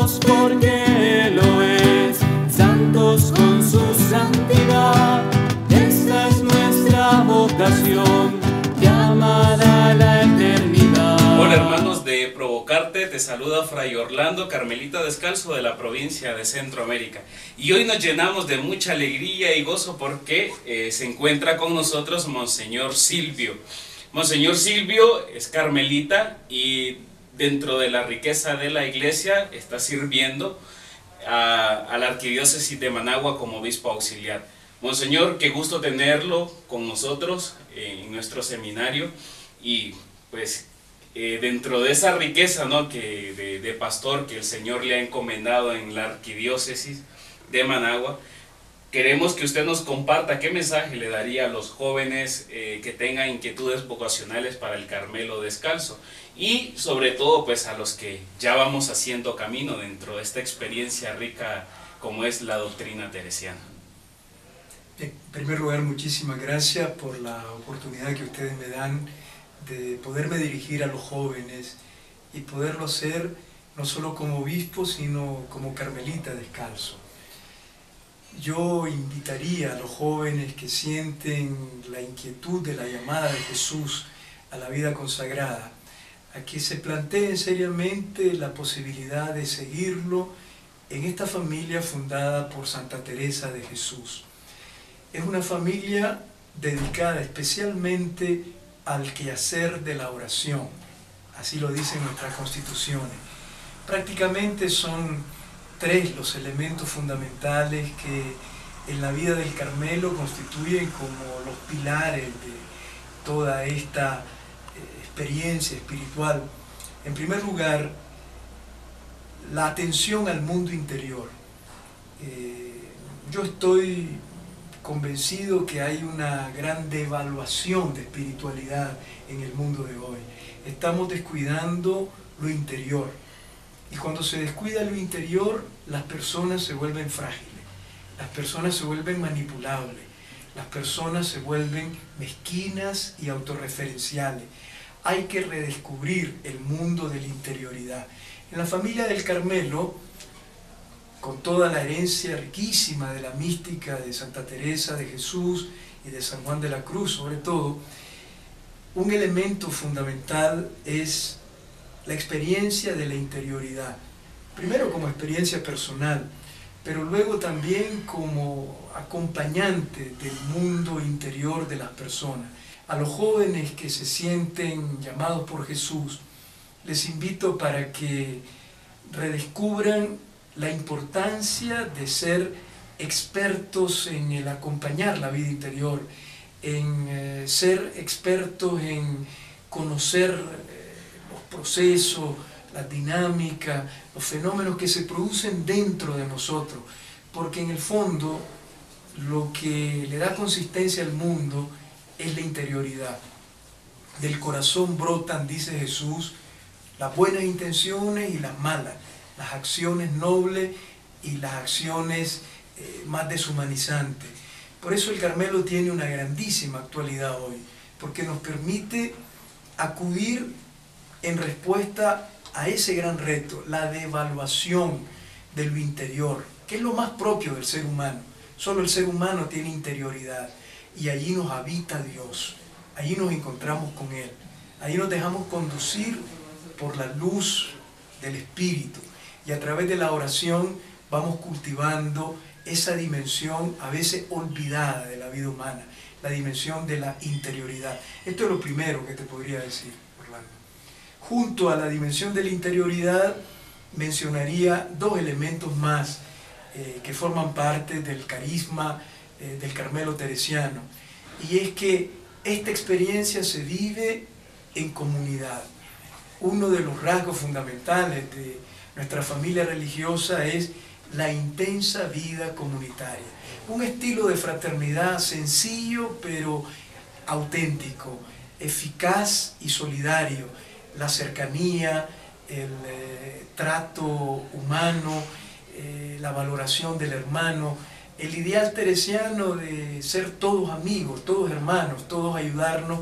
santos porque lo es, santos con su santidad. Esta es nuestra vocación, llamada a la eternidad. Hola hermanos de Provocarte, te saluda Fray Orlando Carmelita Descalzo de la provincia de Centroamérica. Y hoy nos llenamos de mucha alegría y gozo porque se encuentra con nosotros Monseñor Silvio. Monseñor Silvio es carmelita y dentro de la riqueza de la iglesia está sirviendo a la arquidiócesis de Managua como obispo auxiliar. Monseñor, qué gusto tenerlo con nosotros en nuestro seminario y pues dentro de esa riqueza, ¿no?, de pastor que el Señor le ha encomendado en la arquidiócesis de Managua, queremos que usted nos comparta qué mensaje le daría a los jóvenes que tengan inquietudes vocacionales para el Carmelo Descalzo y sobre todo pues a los que ya vamos haciendo camino dentro de esta experiencia rica como es la doctrina teresiana. En primer lugar, muchísimas gracias por la oportunidad que ustedes me dan de poderme dirigir a los jóvenes y poderlo hacer no solo como obispo, sino como carmelita descalzo. Yo invitaría a los jóvenes que sienten la inquietud de la llamada de Jesús a la vida consagrada, a que se planteen seriamente la posibilidad de seguirlo en esta familia fundada por Santa Teresa de Jesús. Es una familia dedicada especialmente al quehacer de la oración, así lo dicen nuestras constituciones. Prácticamente son tres los elementos fundamentales que en la vida del Carmelo constituyen como los pilares de toda esta experiencia espiritual. En primer lugar, la atención al mundo interior. Yo estoy convencido que hay una gran devaluación de espiritualidad en el mundo de hoy. Estamos descuidando lo interior. Y cuando se descuida lo interior, las personas se vuelven frágiles, las personas se vuelven manipulables, las personas se vuelven mezquinas y autorreferenciales. Hay que redescubrir el mundo de la interioridad. En la familia del Carmelo, con toda la herencia riquísima de la mística de Santa Teresa de Jesús y de San Juan de la Cruz, sobre todo, un elemento fundamental es la experiencia de la interioridad. Primero como experiencia personal, pero luego también como acompañante del mundo interior de las personas. A los jóvenes que se sienten llamados por Jesús, les invito para que redescubran la importancia de ser expertos en el acompañar la vida interior, en ser expertos en conocer los procesos, la dinámica, los fenómenos que se producen dentro de nosotros, porque en el fondo lo que le da consistencia al mundo es la interioridad. Del corazón brotan, dice Jesús, las buenas intenciones y las malas, las acciones nobles y las acciones más deshumanizantes. Por eso el Carmelo tiene una grandísima actualidad hoy, porque nos permite acudir en respuesta a ese gran reto, la devaluación de lo interior, que es lo más propio del ser humano. Solo el ser humano tiene interioridad y allí nos habita Dios, allí nos encontramos con Él, allí nos dejamos conducir por la luz del Espíritu y a través de la oración vamos cultivando esa dimensión a veces olvidada de la vida humana, la dimensión de la interioridad. Esto es lo primero que te podría decir, Orlando. Junto a la dimensión de la interioridad mencionaría dos elementos más que forman parte del carisma del Carmelo teresiano, y es que esta experiencia se vive en comunidad. Uno de los rasgos fundamentales de nuestra familia religiosa es la intensa vida comunitaria. Un estilo de fraternidad sencillo pero auténtico, eficaz y solidario. La cercanía, el trato humano, la valoración del hermano, el ideal teresiano de ser todos amigos, todos hermanos, todos ayudarnos.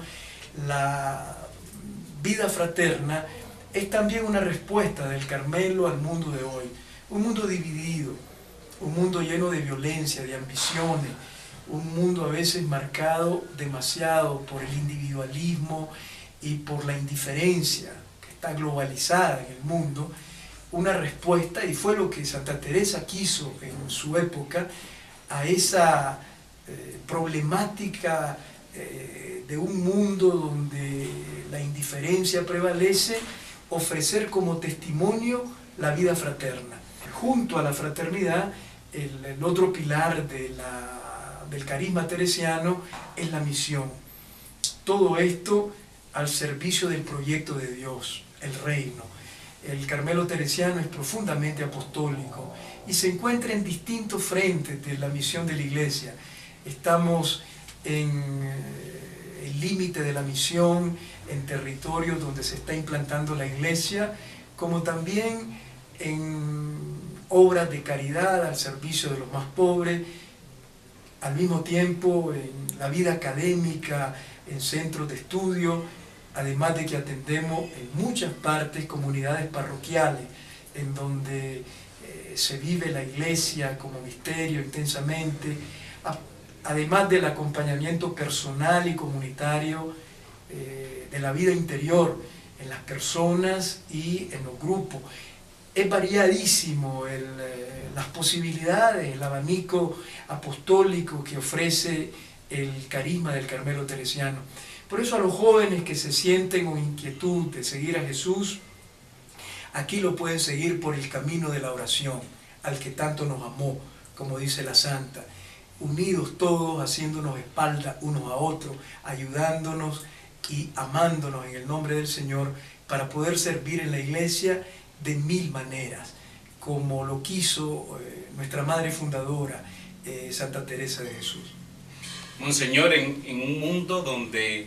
La vida fraterna es también una respuesta del Carmelo al mundo de hoy. un mundo dividido, un mundo lleno de violencia, de ambiciones, un mundo a veces marcado demasiado por el individualismo y por la indiferencia que está globalizada en el mundo. Una respuesta, y fue lo que Santa Teresa quiso en su época, a esa problemática de un mundo donde la indiferencia prevalece, ofrecer como testimonio la vida fraterna. Junto a la fraternidad, el otro pilar del carisma teresiano es la misión. Todo esto al servicio del proyecto de Dios, el reino. El Carmelo teresiano es profundamente apostólico y se encuentra en distintos frentes de la misión de la Iglesia. Estamos en el límite de la misión, en territorios donde se está implantando la Iglesia, como también en obras de caridad al servicio de los más pobres, al mismo tiempo en la vida académica, en centros de estudio, además de que atendemos en muchas partes comunidades parroquiales, en donde se vive la Iglesia como misterio intensamente, además del acompañamiento personal y comunitario de la vida interior en las personas y en los grupos. Es variadísimo las posibilidades, el abanico apostólico que ofrece el carisma del Carmelo teresiano. Por eso a los jóvenes que se sienten con inquietud de seguir a Jesús, aquí lo pueden seguir por el camino de la oración, al que tanto nos amó, como dice la Santa, unidos todos, haciéndonos espalda unos a otros, ayudándonos y amándonos en el nombre del Señor, para poder servir en la Iglesia de mil maneras, como lo quiso nuestra Madre Fundadora, Santa Teresa de Jesús. Monseñor, en un mundo donde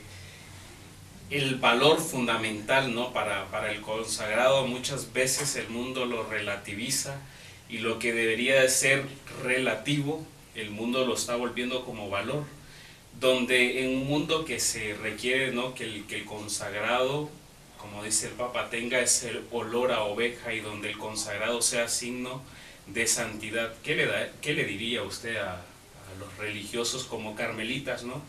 el valor fundamental, ¿no?, para el consagrado, muchas veces el mundo lo relativiza, y lo que debería de ser relativo, el mundo lo está volviendo como valor, donde en un mundo que se requiere, ¿no?, que el consagrado, como dice el Papa, tenga ese olor a oveja, y donde el consagrado sea signo de santidad, ¿qué le diría usted a los religiosos como carmelitas, ¿no?,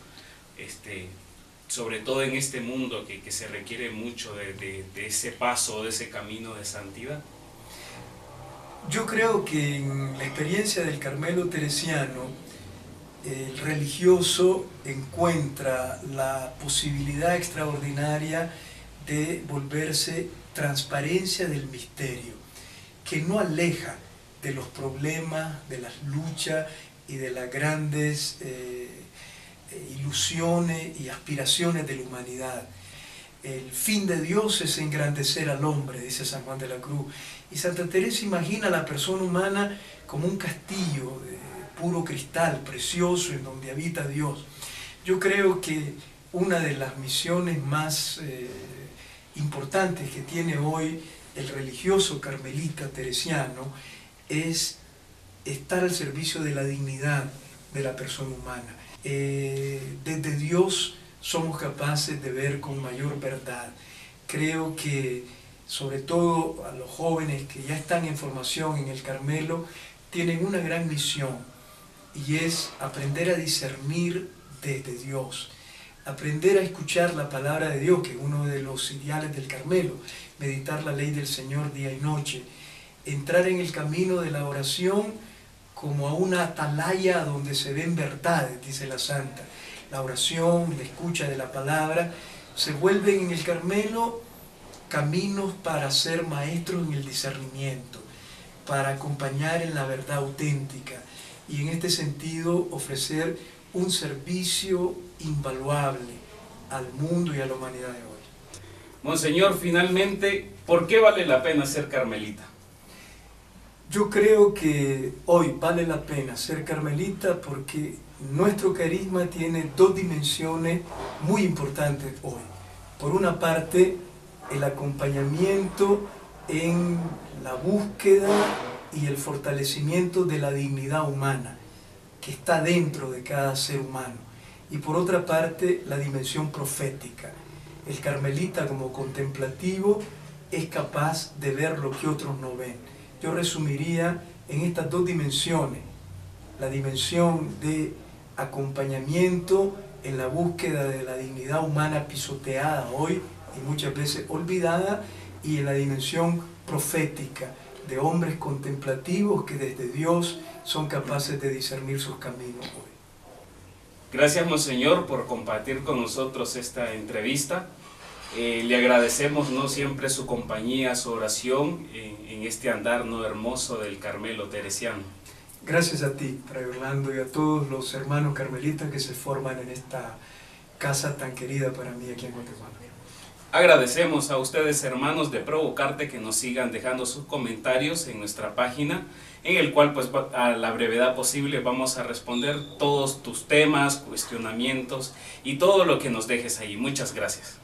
sobre todo en este mundo que se requiere mucho de ese paso, de ese camino de santidad? Yo creo que en la experiencia del Carmelo teresiano, el religioso encuentra la posibilidad extraordinaria de volverse transparencia del misterio, que no aleja de los problemas, de las luchas y de las grandes ilusiones y aspiraciones de la humanidad. El fin de Dios es engrandecer al hombre, dice San Juan de la Cruz. Y Santa Teresa imagina a la persona humana como un castillo de puro cristal, precioso, en donde habita Dios. Yo creo que una de las misiones más importantes que tiene hoy el religioso carmelita teresiano es estar al servicio de la dignidad de la persona humana. Desde Dios somos capaces de ver con mayor verdad. Creo que sobre todo a los jóvenes que ya están en formación en el Carmelo, tienen una gran misión, y es aprender a discernir desde Dios, aprender a escuchar la palabra de Dios, que es uno de los ideales del Carmelo, meditar la ley del Señor día y noche, entrar en el camino de la oración como a una atalaya donde se ven verdades, dice la Santa. La oración, la escucha de la palabra, se vuelven en el Carmelo caminos para ser maestros en el discernimiento, para acompañar en la verdad auténtica, y en este sentido ofrecer un servicio invaluable al mundo y a la humanidad de hoy. Monseñor, finalmente, ¿por qué vale la pena ser carmelita? Yo creo que hoy vale la pena ser carmelita porque nuestro carisma tiene dos dimensiones muy importantes hoy. Por una parte, el acompañamiento en la búsqueda y el fortalecimiento de la dignidad humana que está dentro de cada ser humano, y por otra parte la dimensión profética. El carmelita como contemplativo es capaz de ver lo que otros no ven. yo resumiría en estas dos dimensiones: la dimensión de acompañamiento en la búsqueda de la dignidad humana pisoteada hoy y muchas veces olvidada, y en la dimensión profética de hombres contemplativos que desde Dios son capaces de discernir sus caminos hoy. Gracias, Monseñor, por compartir con nosotros esta entrevista. Le agradecemos no siempre su compañía, su oración en este andar no hermoso del Carmelo teresiano. Gracias a ti, Fray Orlando, y a todos los hermanos carmelitas que se forman en esta casa tan querida para mí aquí en Guatemala. Agradecemos a ustedes, hermanos de Provocarte, que nos sigan dejando sus comentarios en nuestra página, en el cual pues a la brevedad posible vamos a responder todos tus temas, cuestionamientos y todo lo que nos dejes ahí. Muchas gracias.